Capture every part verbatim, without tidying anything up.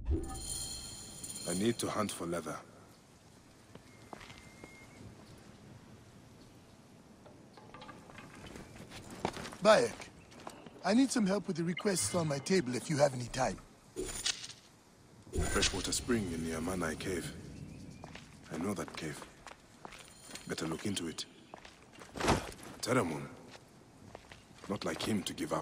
I need to hunt for leather. Bayek, I need some help with the requests on my table if you have any time. Freshwater spring in the Amanai cave. I know that cave. Better look into it. Teramun. Not like him to give up.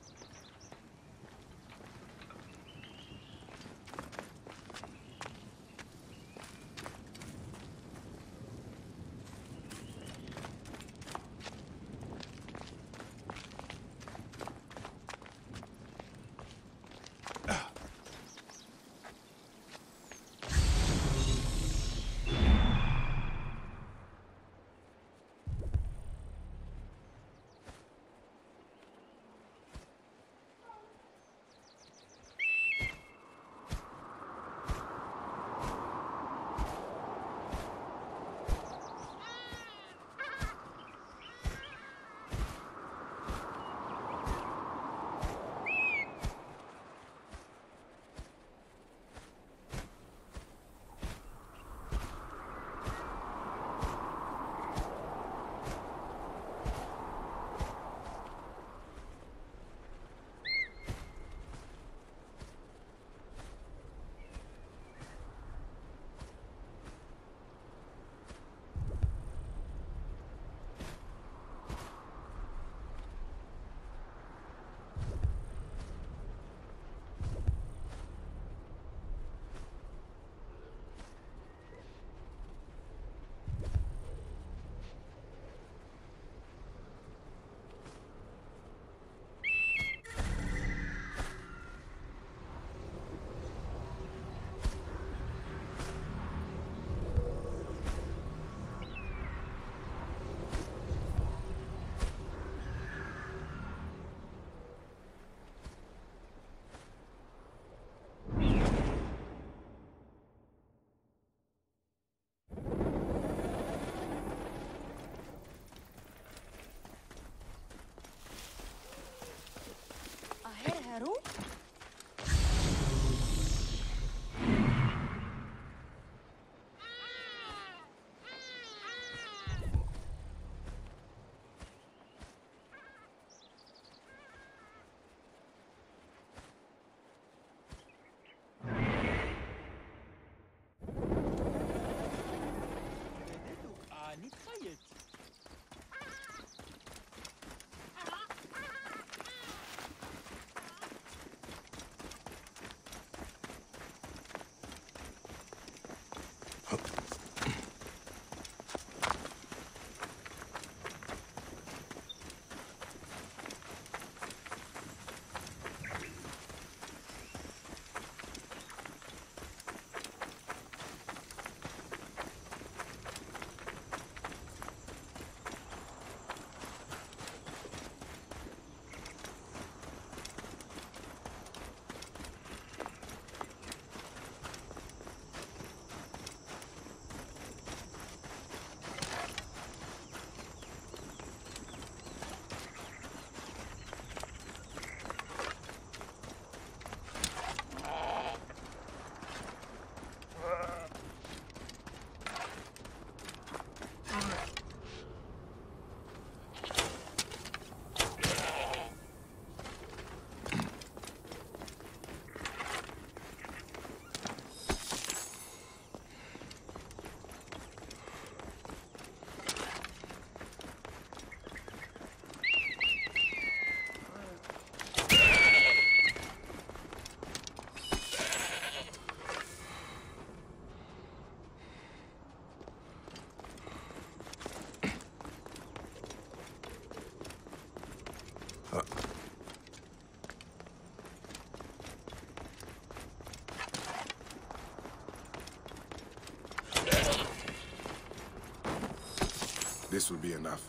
This will be enough.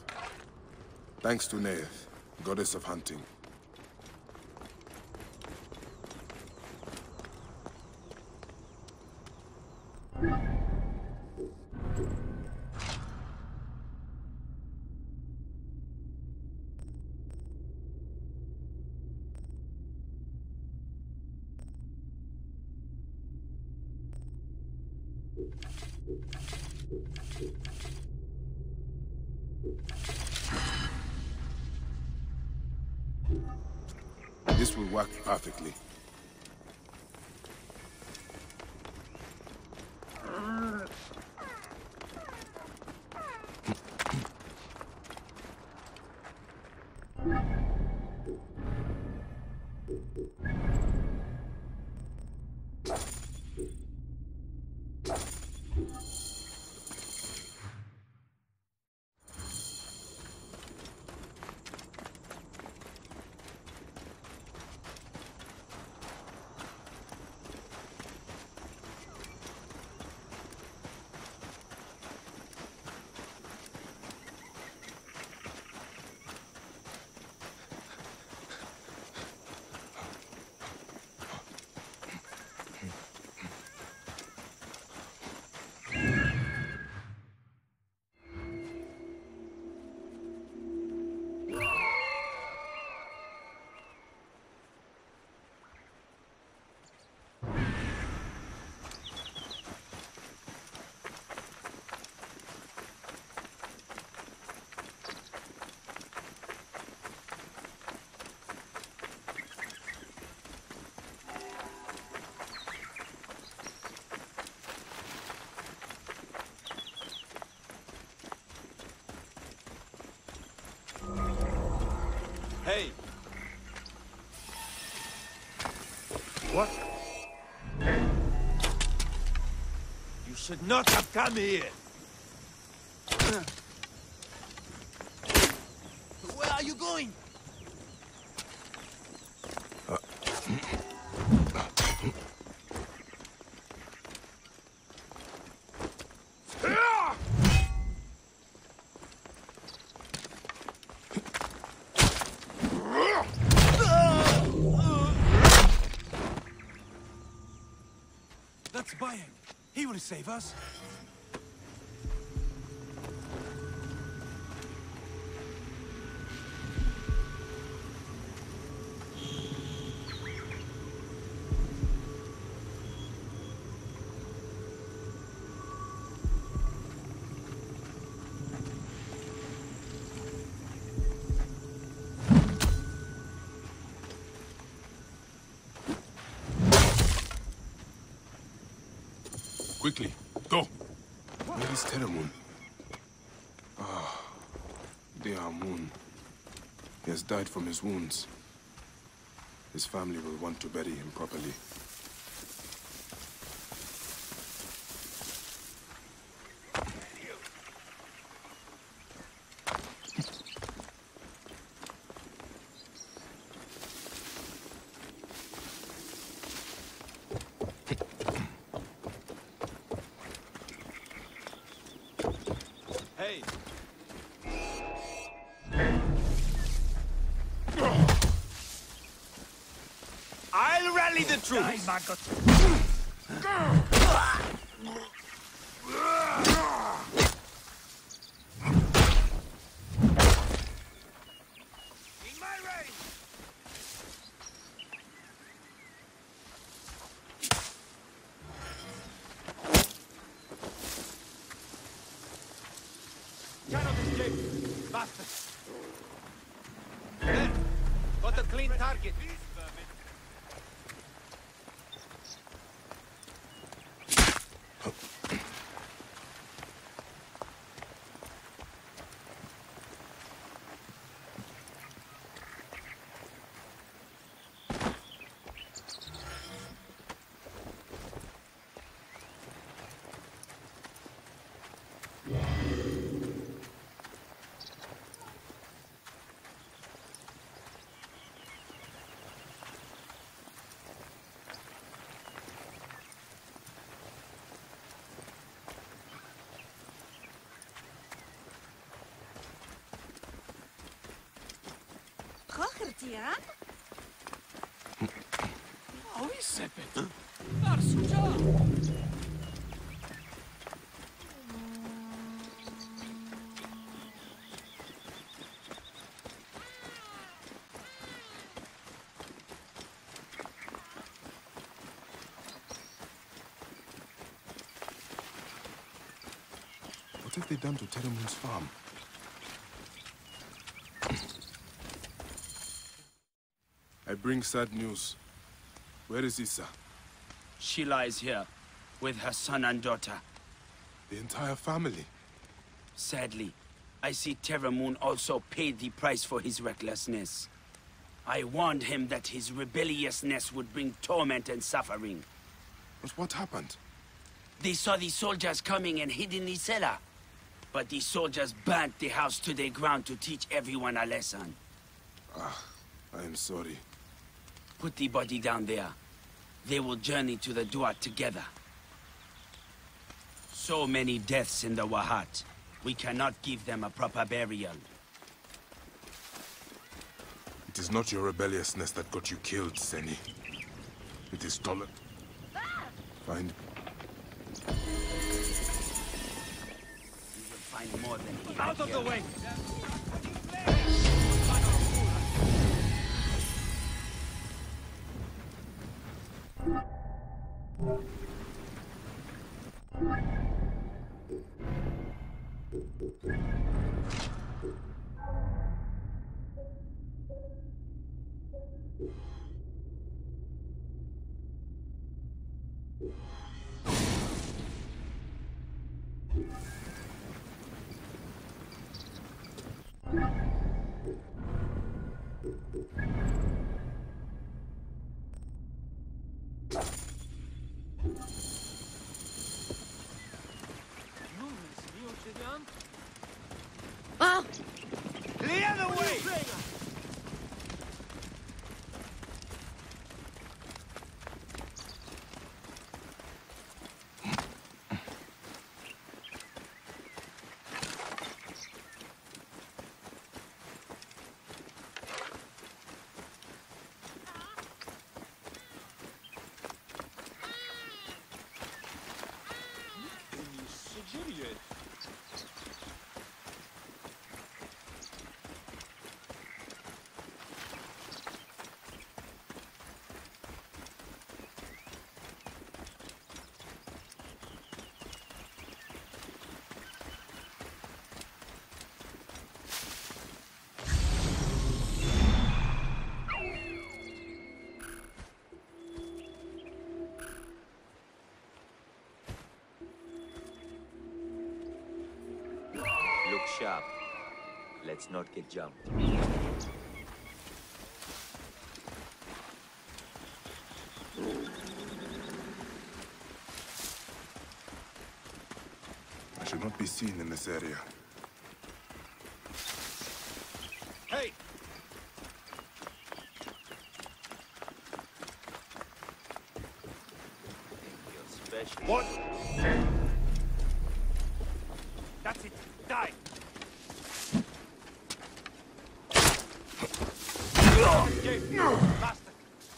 Thanks to Neith, goddess of hunting. This will work perfectly. Hey! What? You should not have come here! Where are you going? That's Bayek. He will save us. Quickly, go! Where is Teramun? Ah, dear Amun. He has died from his wounds. His family will want to bury him properly. Hey! I'll rally the troops! In my range! Cannot escape! Bastards! There! Got a clean target! Rogertiran? Oh, is sepet! Arsuja! have they done to Teramun's farm? I bring sad news. Where is Issa? She lies here, with her son and daughter. The entire family? Sadly, I see Teramun also paid the price for his recklessness. I warned him that his rebelliousness would bring torment and suffering. But what happened? They saw the soldiers coming and hid in the cellar. But the soldiers burnt the house to the ground to teach everyone a lesson. Ah, I am sorry. Put the body down there. They will journey to the Duat together. So many deaths in the Wahat. We cannot give them a proper burial. It is not your rebelliousness that got you killed, Seni. It is Tolan. Find... You will find more than he Out of the way! Clear the way! Look sharp. Let's not get jumped. I should not be seen in this area. Hey! You're special. What? That's it. Die! Bastard!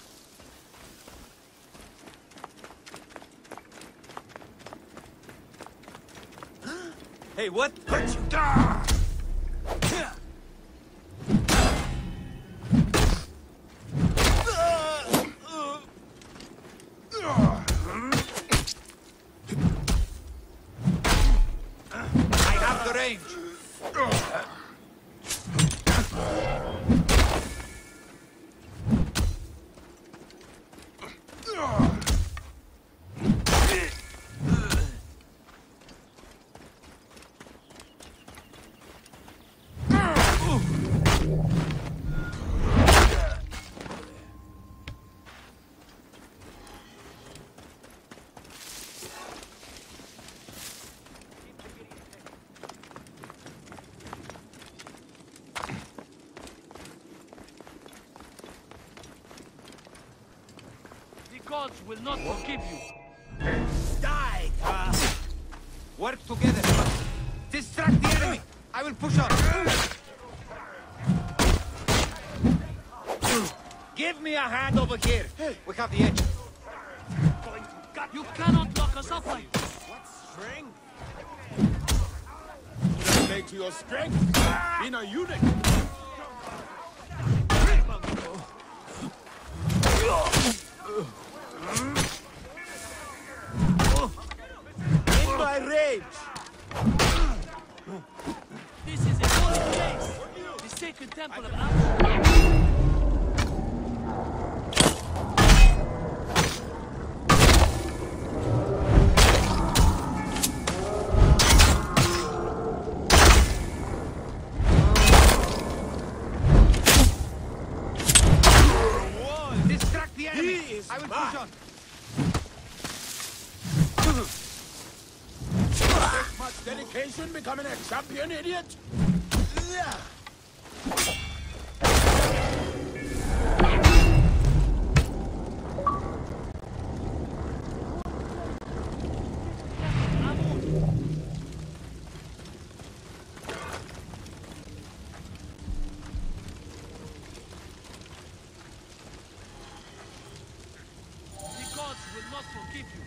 Hey, what? I have the range! The gods will not forgive you. Die! Uh, work together. Distract the enemy. I will push on. Give me a hand over here. We have the edge. You cannot lock us up like this. What strength? Make to your strength. In a unit. In my rage. sacred temple of Al. I will push on. Much dedication becoming a champion, idiot? Will not forgive you.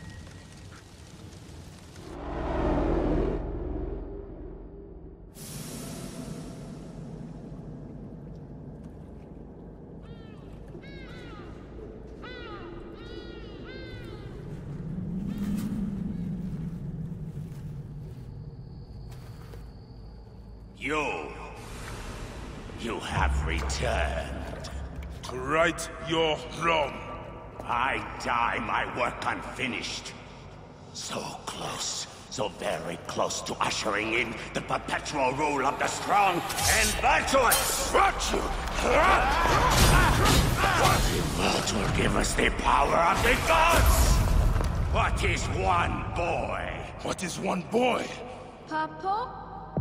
You... You have returned. To right your wrong. I die my work unfinished. So close, so very close to ushering in the perpetual rule of the strong and virtuous. Virtue! What will give us the power of the gods? What is one boy? What is one boy? Papa?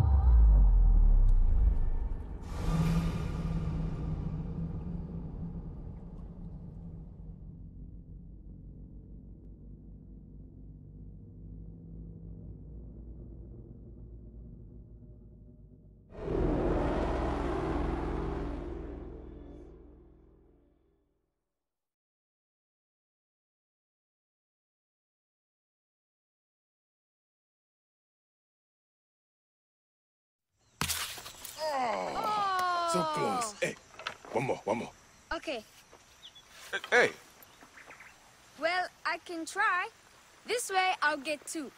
So close. Hey, one more, one more. Okay. Hey. Well, I can try. This way, I'll get two.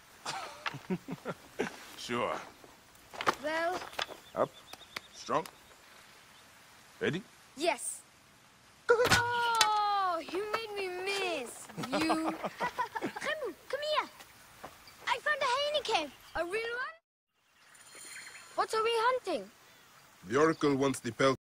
Sure. Well... Up. Strong. Ready? Yes. Oh, you made me miss. You... Remu, come here. I found a hyena cave. A real one? What are we hunting? The Oracle wants the pelt